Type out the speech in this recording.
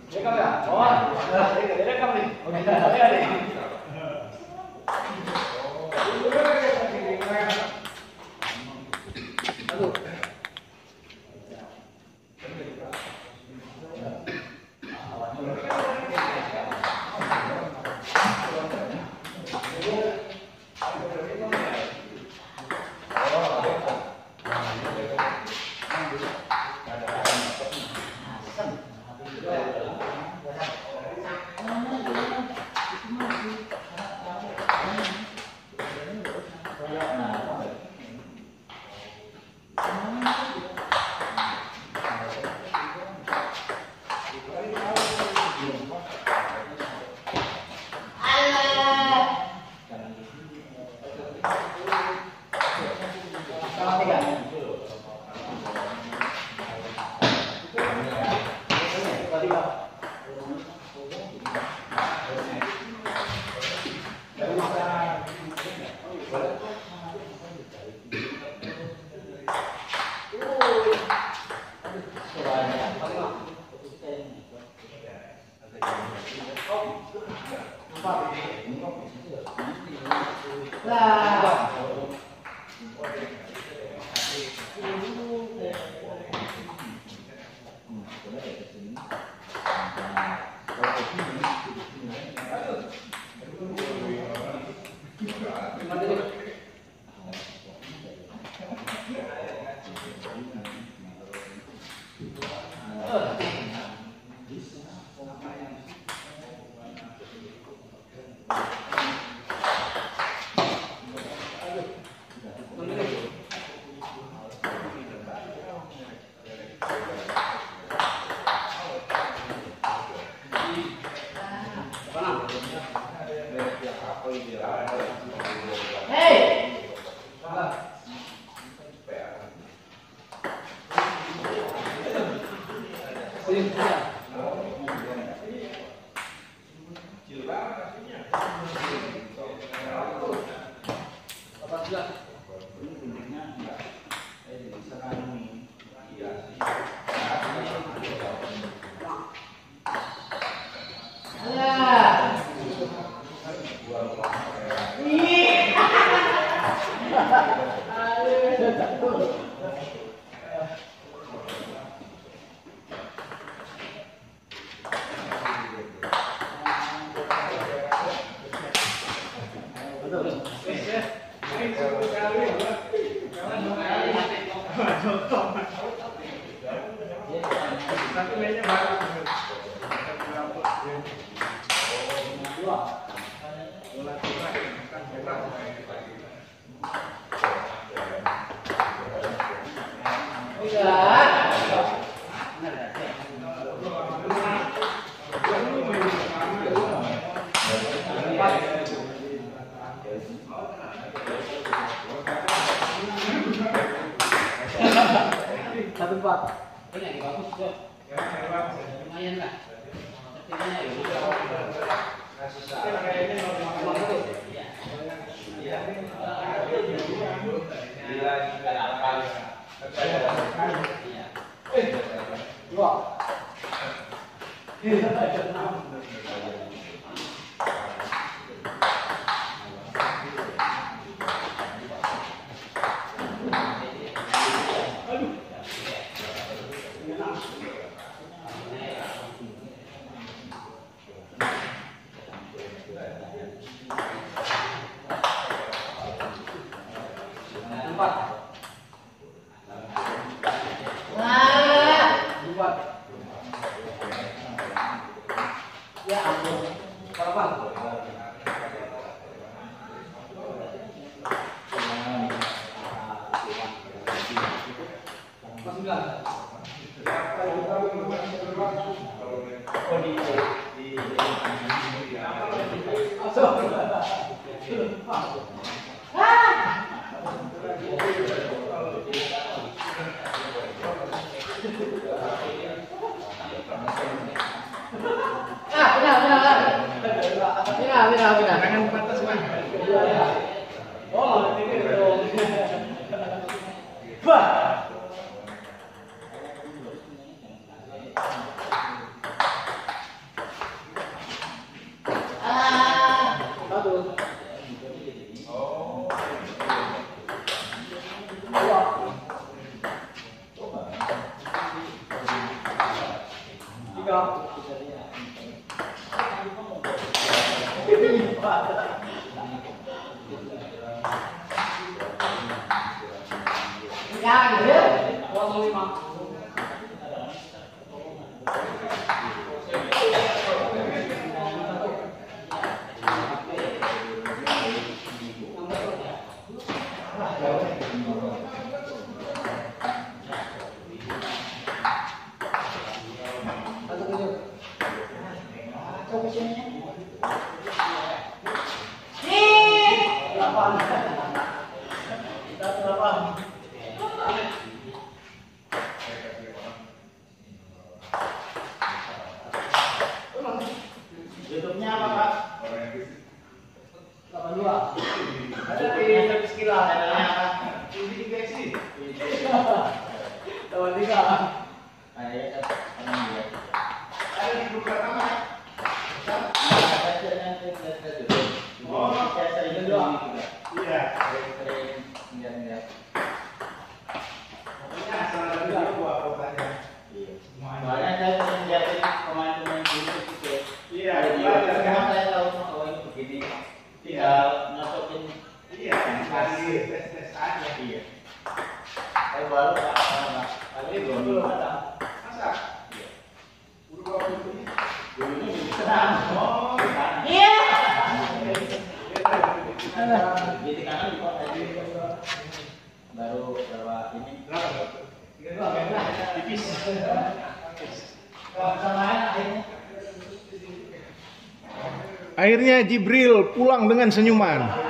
Direkam ya? Oh, direkam nih. Oke, nih. Aduh. Ya, gitu. 05. YouTube-nya apa, Pak? 82. Ada di service kilat. Channelnya apa? Tahun 3. Ada di grup pertama. ada channel itu. Oh, saya sering juga. Iya. Sering lihat. Pokoknya asal ada video gua fotonya. Iya. Soalnya saya sering lihatin pemain-pemain YouTube gitu. Iya, Sekarang saya tahu oh ini begini. Tinggal masukin. Iya, masih tes-tes aja. Iya. Saya baru Pak. Kali ini belum ada. Masa? Iya. Udah bawa bukunya? Dulunya di kanan. Oh, Iya. Di kanan di kota aja. Baru berapa ini? tipis. Akhirnya Jibril pulang dengan senyuman.